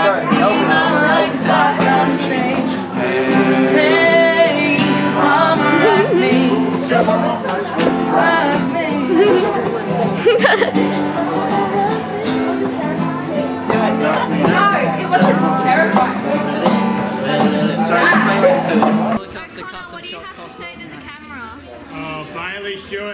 What do you have to say to the camera? Oh, Bailey Stewart.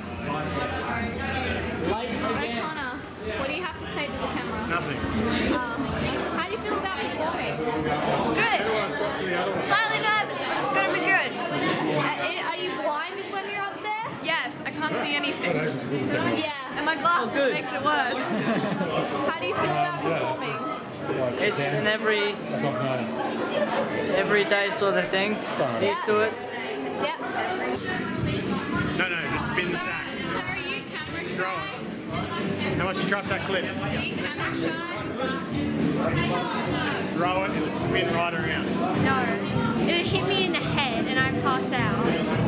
O'Connor, what do you have to say to the camera? Nothing. How do you feel about performing? Good. Slightly nervous, but it's going to be good. Are you blind when you're up there? Yes, I can't see anything. Yeah, and my glasses makes it worse. How do you feel about performing? It's an everyday sort of thing. Used to it. Yeah. No, just spin the stack. So are you camera Throw shy? it. How much you trust that clip? Are you camera shy? Throw it and it'll spin right around. No. It'll hit me in the head and I pass out.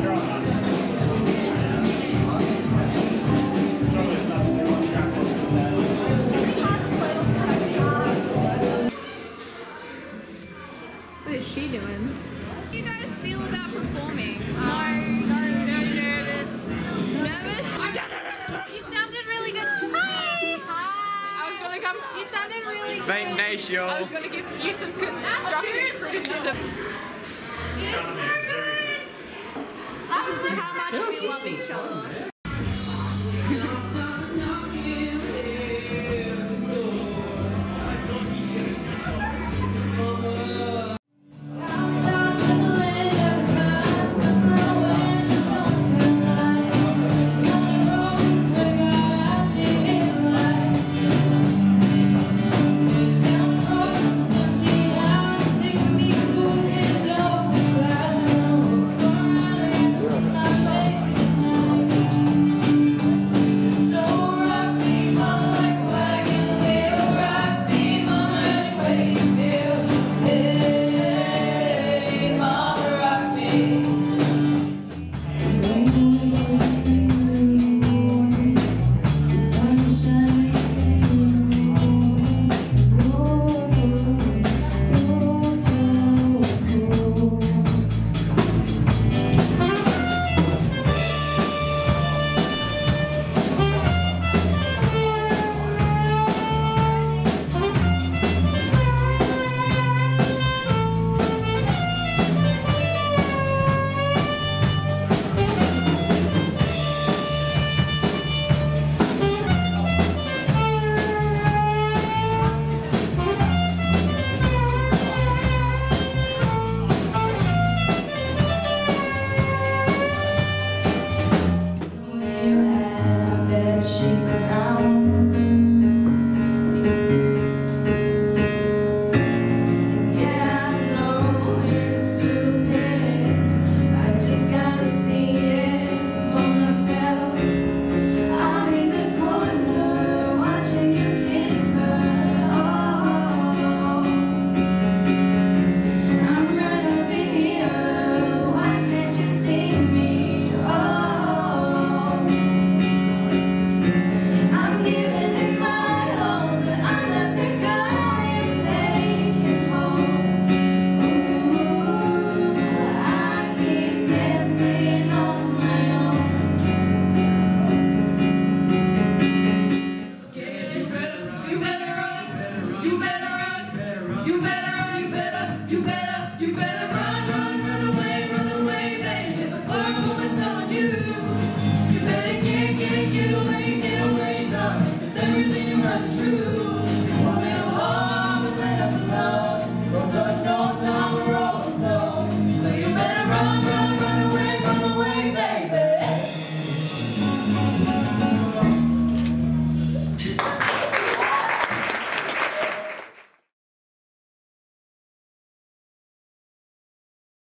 What is she doing? How do you guys feel about performing? Very nervous. Nervous? You sounded really good. Hi! I was gonna come. You sounded really good. Very nice, yo. I was gonna give you some constructive criticism. This is how much we love each other.